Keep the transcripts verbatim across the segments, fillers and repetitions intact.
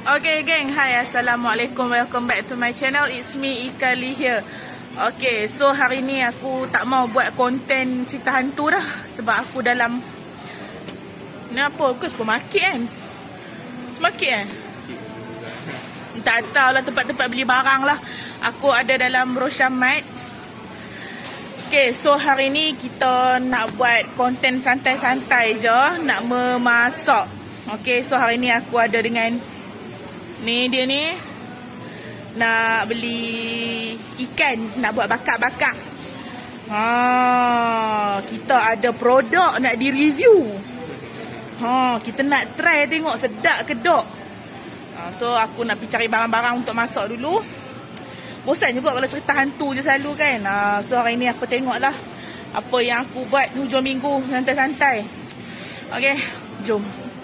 Okay geng, hi, assalamualaikum, welcome back to my channel. It's me Ika Lee here. Okay, so hari ni aku tak mau buat konten cerita hantu dah, sebab aku dalam ni apa, ke supermarket kan? Supermarket kan? Tak tahu lah, tempat-tempat beli barang lah. Aku ada dalam Roshamart. Okay, so hari ni kita nak buat konten santai-santai je, nak memasak. Okay, so hari ni aku ada dengan ni dia ni, nak beli ikan, nak buat bakar-bakar. Ha, kita ada produk nak di-review. Ha, kita nak try tengok sedap ke tak. Ha, so aku nak pergi cari barang-barang untuk masak dulu. Bosan juga kalau cerita hantu je selalu kan. Ha, so hari ni aku tengoklah apa yang aku buat hujung minggu santai-santai. Okay, jom.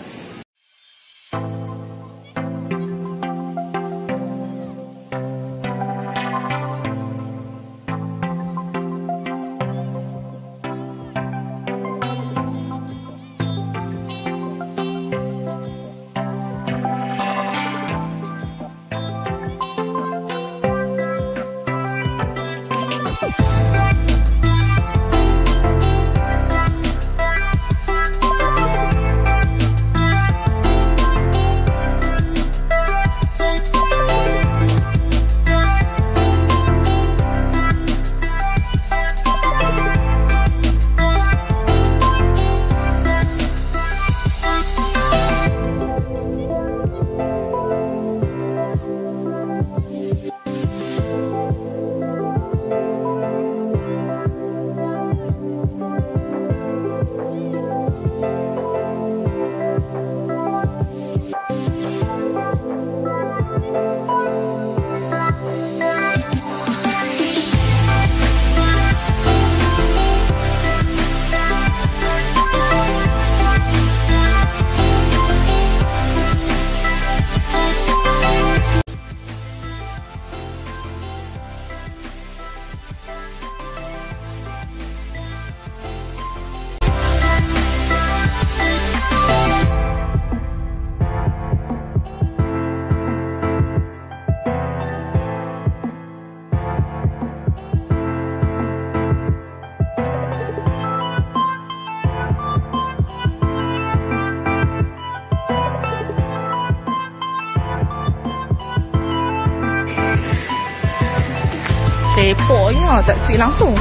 Sepoknya tak sweet langsung.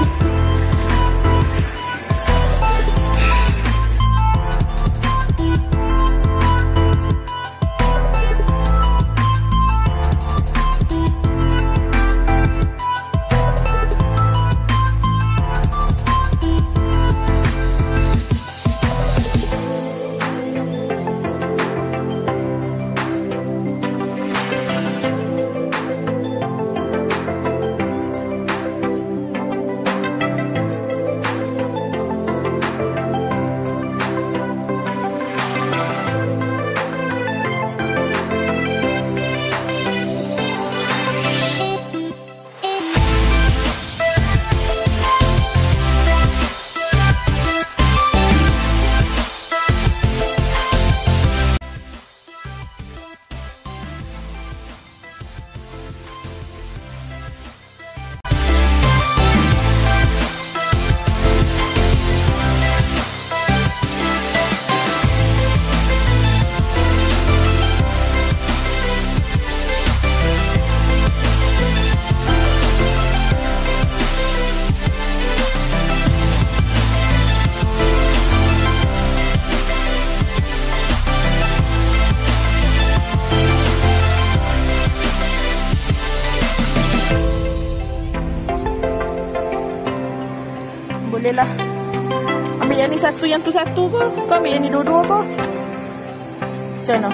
Boleh lah. Ambil yang ni satu, yang tu satu ke? Kau ambil yang ni dua-dua ke? Macam mana?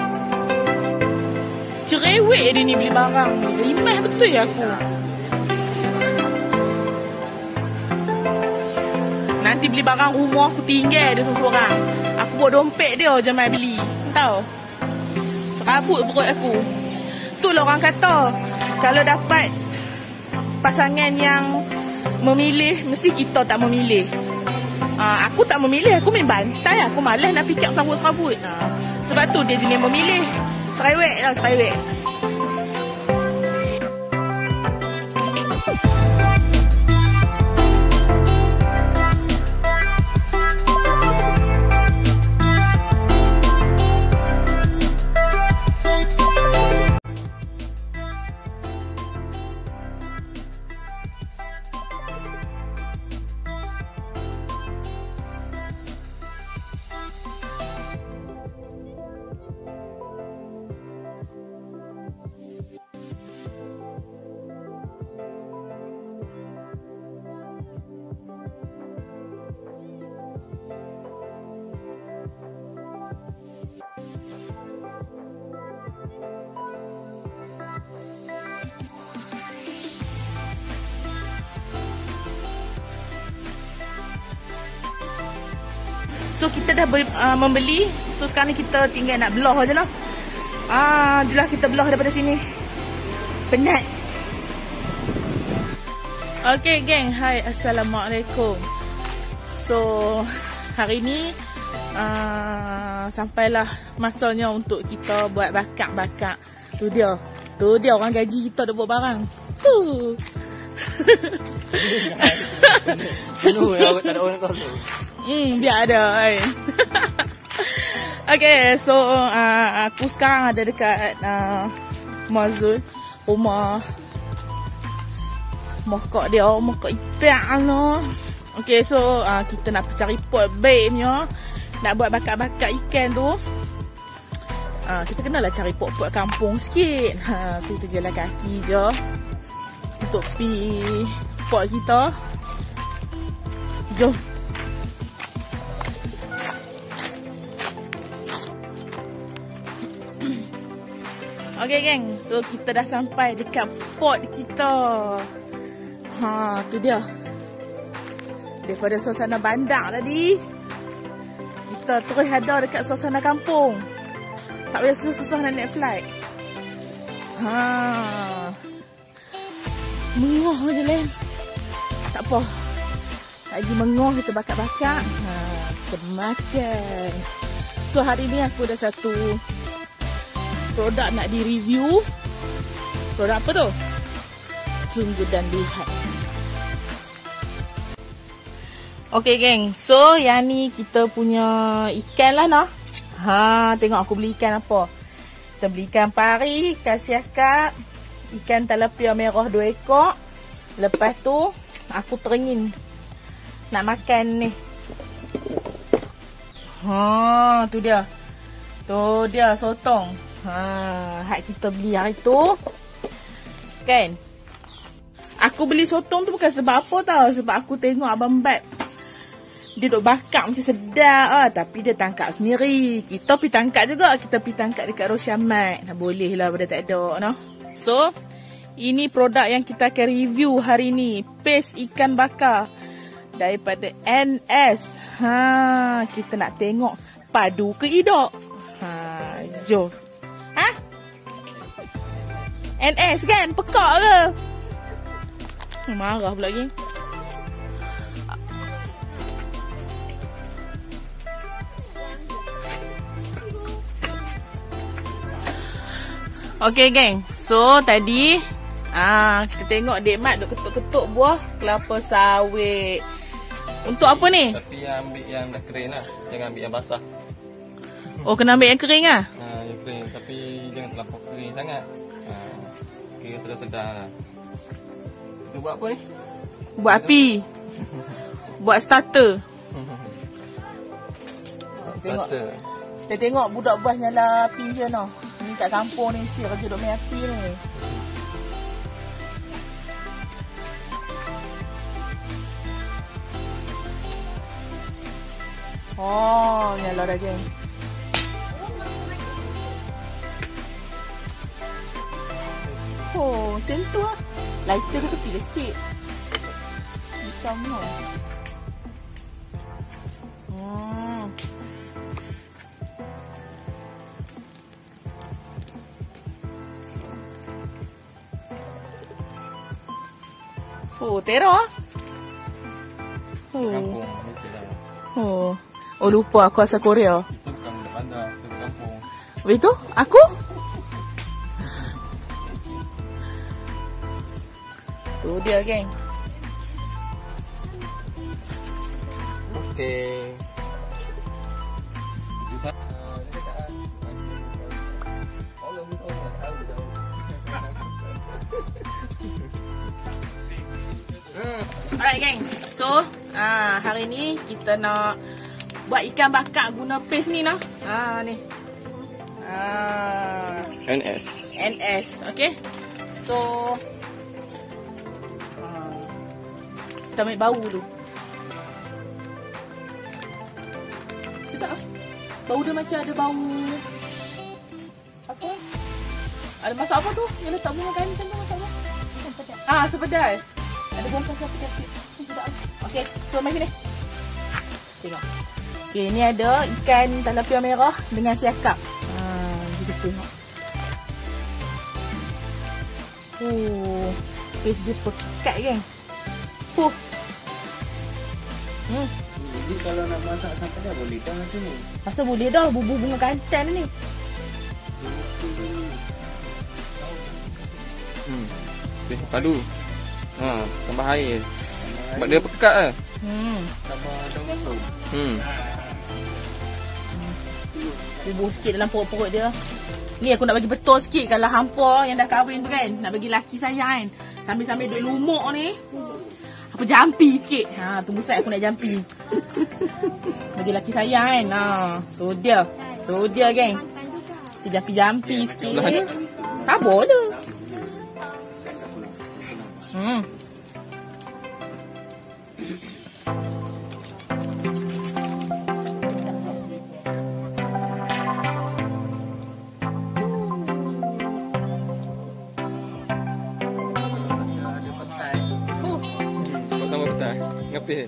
Cerewet dia ni beli barang ni. Rimah betul ya aku. Nanti beli barang rumah aku tinggal dia seorang-seorang. Aku bawa dompet dia je mai beli. Tahu? Serabut perut aku. Itulah orang kata, kalau dapat pasangan yang memilih, mesti kita tak memilih. Ha, aku tak memilih, aku main bantai. Aku malas nak fikir serabut-serabut. Ha, sebab tu dia jenis memilih. Cerewet lah, cerewet. So kita dah uh, membeli. So sekarang ni kita tinggal nak belah je lah. Ah, jelah kita belah daripada sini. Penat. Okay geng, hai, assalamualaikum. So hari ni uh, sampailah masanya untuk kita buat bakar-bakar. Tu dia. Tu dia orang gaji kita dah buat barang. Huh. Penuh ya, tak ada orang tahu. Hmm, biar ada kan. Okay, so uh, aku sekarang ada dekat uh, Mazul, rumah mokok dia, mokok ipak lah. Okay, so uh, kita nak cari pot baik punya, nak buat bakar-bakar ikan tu. Uh, kita kenalah cari pot-pot kampung sikit. Ha, so kita jalan kaki je untuk pergi pot kita. Jom. Okay geng, so kita dah sampai dekat pot kita. Ha, tu dia. Daripada suasana bandar tadi, kita terus ada dekat suasana kampung. Tak payah susah-susah nak naik flight. Ha. Mengoh je Len. Tak apa. Lagi mengoh kita bakar-bakar. Ha, kita makan. So hari ni aku ada satu produk nak di-review. Produk apa tu? Tunggu dan lihat. Okay geng, so yang ni kita punya ikan lah noh. Ha, tengok aku beli ikan apa. Kita beli ikan pari, ikan siakap, ikan talapia merah dua ekor. Lepas tu aku teringin nak makan ni. Ha, tu dia. Tu dia sotong. Ha, hak kita beli hari tu. Kan? Aku beli sotong tu bukan sebab apa tau. Sebab aku tengok Abang Bab, dia duk bakar macam sedap ah, tapi dia tangkap sendiri. Kita pergi tangkap juga. Kita pergi tangkap dekat Rosyamat. Nah, boleh lah pada tak ada no? So ini produk yang kita akan review hari ni. Paste ikan bakar daripada N S. Ha, kita nak tengok padu ke idok. Ha, jom. Ha? N S kan? Pekak ke? Marah pula lagi. Okay geng. So tadi ah, kita tengok Dek Mat duk ketuk-ketuk buah kelapa sawit. Untuk apa ni? Tapi yang ambil yang dah kering lah. Jangan ambil yang basah. Oh, kena ambil yang kering lah? Ha, yang kering. Tapi jangan terlampau kering sangat. Ha, kering sedar-sedar lah. Itu buat apa ni? Buat api. Buat starter. Tengok. Starter. Kita tengok budak buah nyala api je no. Ni kat kampung ni mesti kerja duk main api ni. Oh, nyala dah geng. Oh, macam tu lah. Lighter tu tepi dah sikit. Bisa no. Hmm. Oh, teror. Oh. Kampung, mesti dah. Oh. Oh, lupa aku asal Korea. Itu bukan budak bandar, itu kampung. Itu aku? Tu dia, geng. Okey. Alright, geng. So, ah hari ni kita nak buat ikan bakar guna paste ni nah. Ah ni. Ah N S. N S, okey. So, ah, kita ambil bau dulu. Sedap. Bau dia macam ada bau apa? Ada masak apa tu? Yang letak bunga kain macam tu, masak apa? Ah, sepedas. Ada buang pasal sikit-sikit. Sedap. Okey, so mari sini. Tengok. Okey, ni ada ikan tilapia merah dengan siakap. Ha, kita tengok. Oh, paste dia pekat kan? Huh. Hmm. Jadi kalau nak masak sampai dah boleh dah macam ni. Masa boleh dah bubur bunga kantan ni. Hmm. Okay, padu. Ha, tambah air. Sebab dia pekat ah. Hmm. Tambah daun masuk. Hmm. Bubur sikit dalam perut-perut dia. Ni aku nak bagi betul sikit kalau hampa yang dah kahwin tu kan, nak bagi laki sayang kan. Sambil-sambil duk lumuk ni. Apa jampi sikit. Ha, tunggu sat aku nak jampi. Bagi laki sayang kan. Ha, tu dia. Tu dia geng. Kita jampi-jampi sikit. Sabar je. Hmm. Sama betul. Ngapi?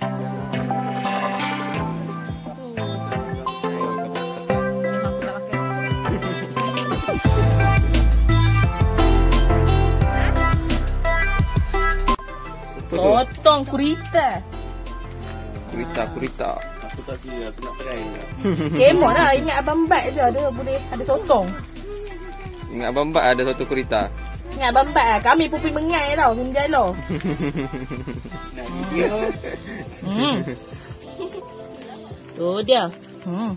Sotong kurita. Kurita, kurita. Aku tak kira, aku nak try juga. Kemon lah, ingat Abang Bat je ada boleh ada sotong. Ingat Abang Bat ada satu kurita. Ingat Abang Bat lah, kami pupi mengai tau, menjai lo. Nak dia. Hmm. Tu dia. Hmm.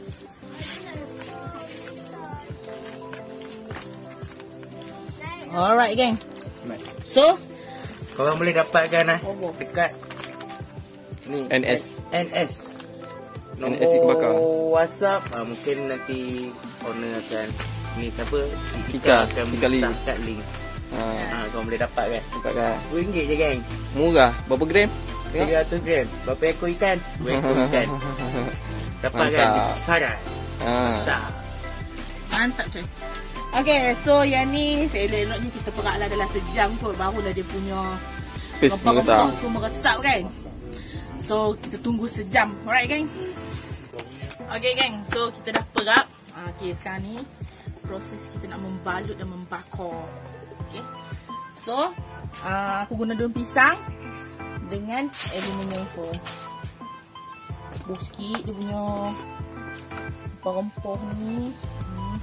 Alright geng. So, Korang boleh dapatkan lah dekat ni N S. N S. N S ikan bakar. WhatsApp ah, mungkin nanti owner akan ni siapa? Ika, akan Ika Lee. letak kat link. Ha, Ah, korang boleh dapat kan? nampak kan? sepuluh ringgit je geng. Murah. Berapa gram? Tengok. tiga ratus gram. Berapa ekor ikan? dua ekor ikan. Dapat kan? Mantap. Saran. Ha. Tak. mantap coy. Okay, so yang ni seelok-eloknya kita perak lah dalam sejam kot, barulah dia punya Paste meresap. rempah-rempah tu meresap kan. So kita tunggu sejam. Alright geng. Okay geng, so kita dah perak. Okay, sekarang ni proses kita nak membalut dan membakar. Okay. So uh, aku guna daun pisang dengan aluminium foil. Buh sikit dia punya rempah-rempah ni. Hmm.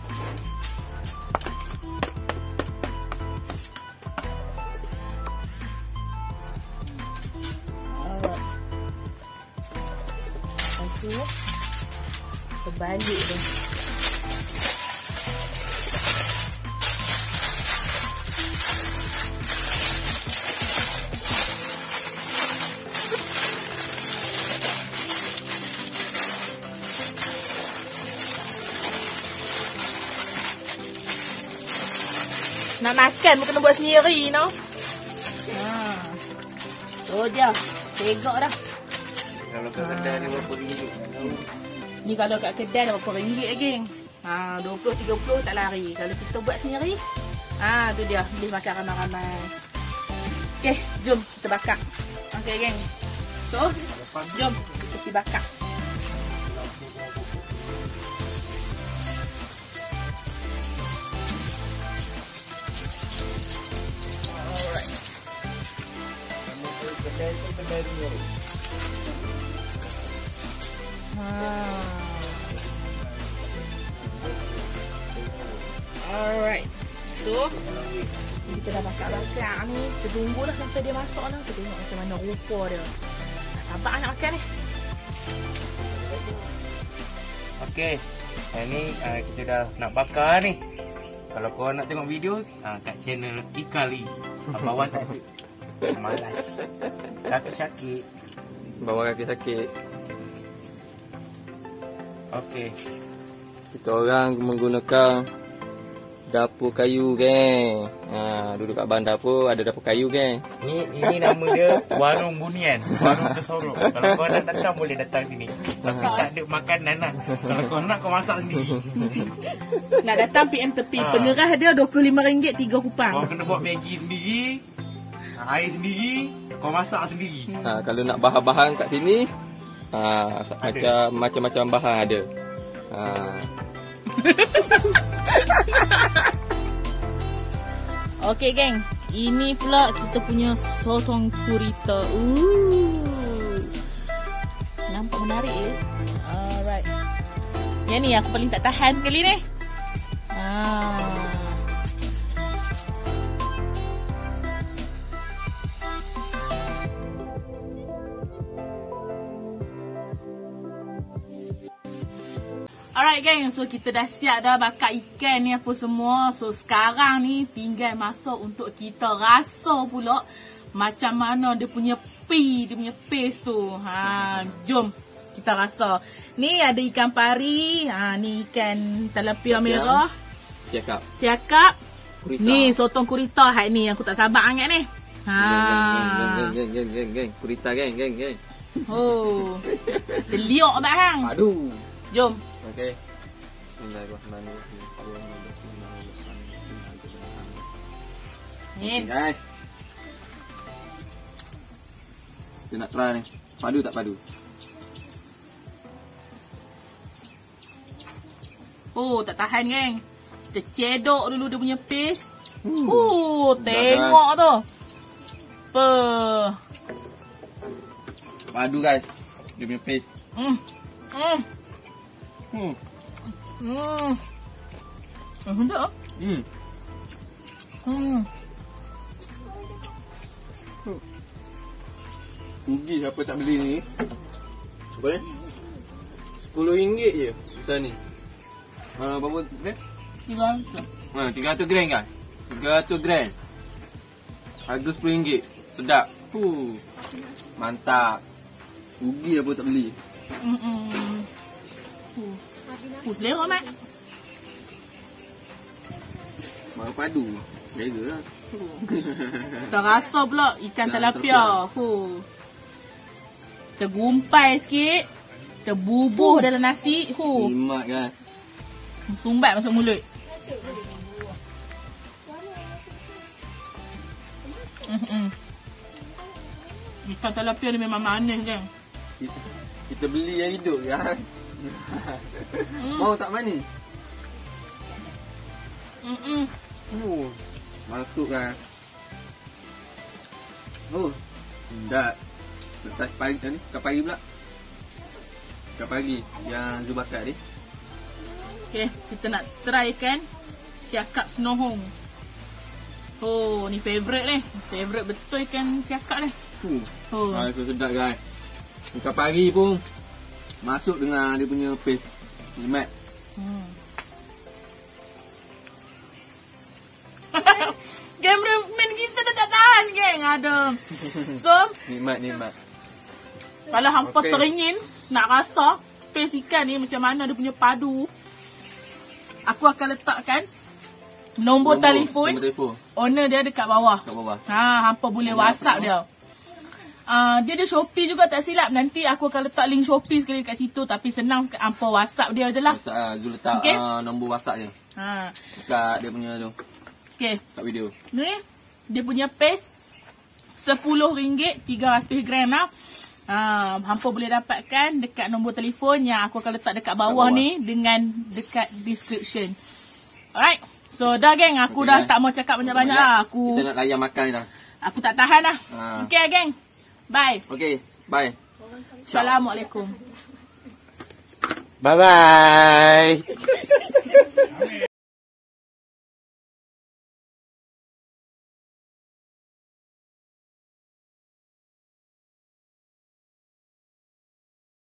Alright. Lepas tu terbalik dia. Nak makan pun kena buat sendiri, no? Ha. Tu dia. Tegak dah. Kalau kat kedai ni berapa ringgit? Ni kalau kat kedai dah berapa ringgit lagi. Ha, dua puluh tiga puluh tak lari. Kalau kita buat sendiri, ha, tu dia. Boleh makan ramai-ramai. Okey, jom kita bakar. Okey, geng. So, jom kita pergi bakar. Kedai tu kedai dia. Ha. Alright. So, kita dah bakar-bakar ni. Kita tunggulah sampai dia masak lah. Kita tengok macam mana rupa dia. Tak sabar nak makan ni. Okey. Hari ni uh, kita dah nak bakar ni. Kalau kau nak tengok video, uh, kat channel Ikali. Bawah tak ada. Malas. Kaki sakit. Bawah kaki sakit. Okey. Kita orang menggunakan dapur kayu, geng. Ha, duduk kat bandar pun ada dapur kayu, geng. Ni ini nama dia Warung Bunian, Warung Kesorok. Kalau kau nak datang boleh datang sini. Pasti tak ada makanan lah. Kalau kau nak kau masak sendiri. Nak datang P M tepi. Ha. Pengerah dia dua puluh lima ringgit tiga kupang. Kau kena buat Maggi sendiri, air sendiri, kau masak sendiri. Ha, kalau nak bahan-bahan kat sini, ha, macam macam-macam bahan ada. Ha. Okey, geng. Ini pula kita punya sotong gurita. Ooh. Nampak menarik ya. Alright. Yang ni aku paling tak tahan kali ni. Ah. Alright, geng, so kita dah siap dah bakar ikan ni apa semua. So sekarang ni tinggal masuk untuk kita rasa pula macam mana dia punya pi, dia punya paste tu. Ha, jom kita rasa. Ni ada ikan pari, ha, ni ikan tilapia merah, Siakap. siakap. Kurita. Ni sotong kurita hai ni aku tak sabar sangat ni. Ha. Geng, geng, geng, geng, geng. Kurita, geng, geng, geng. Oh. Terliok tak hang? Aduh. Jom. Okey. Bismillahirrahmanirrahim. Ni. Okay, guys. Kita nak try ni. Padu tak padu? Oh, tak tahan, geng. Kita cedok dulu dia punya paste. Hmm. Oh, tengok tu. Apa? Padu, guys. Dia punya paste. Hmm. Hmm. Hmm. Hmm. Hmm, sedap. Hmm. Hmm. Rugi siapa tak beli ni. Boleh? sepuluh ringgit je besar ni. Ha, berapa gram? Tiga. Ha, tiga ratus gram kan? tiga ratus gram. Harga sepuluh ringgit. Sedap. Huh. Mantap. Rugi apa tak beli. Hmm. Hmm. Uh. Uh, selera, Mat. Baru padu. Beza lah. Tak rasa pula ikan Ikan tilapia. Huh. Tergumpai sikit. Terbubuh dalam nasi. Huh. Nikmat kan? Sumbat masuk mulut. Hmm. Ikan tilapia ni memang manis, kan? Kita, kita beli yang hidup kan? Hmm. Mau tak manis? Hmm. Oh, masuk kan? Oh, sedap. Letak pagi ni, kat pagi pula. Kat pagi yang Zul bakar ni. Okay, kita nak try kan siakap senohong. Oh, ni favourite ni. Favourite betul ikan siakap ni. Hmm. Oh. Ah, so sedap guys. Kat pagi pun masuk dengan dia punya paste. Nikmat. Hmm. Cameraman kita dah tak tahan, geng. Ada. So, Nikmat, nikmat. kalau hampa Okey. teringin nak rasa paste ikan ni macam mana dia punya padu, aku akan letakkan nombor, nombor telefon. Nombor telefon. Owner dia dekat bawah. Kat bawah. Ha, hampa boleh WhatsApp dia. Uh, dia ada Shopee juga tak silap. Nanti aku akan letak link Shopee sekali kat situ. Tapi senang hampa WhatsApp dia je lah. WhatsApp ah, Zul letak Okey. uh, nombor WhatsApp je. Ha. Dekat dia punya tu. Okay. Kat video. Ni dia punya paste sepuluh ringgit tiga ratus gram lah. Ha, hampa boleh dapatkan dekat nombor telefon yang aku akan letak dekat bawah, bawah. ni dengan dekat description. Alright. So dah, geng, aku Okay, dah kan? tak mau cakap banyak-banyak lah. Aku Kita nak layan makan ni dah. aku tak tahan lah. Ha. Okay, geng. Bye. Okay, bye. Assalamualaikum. Bye bye.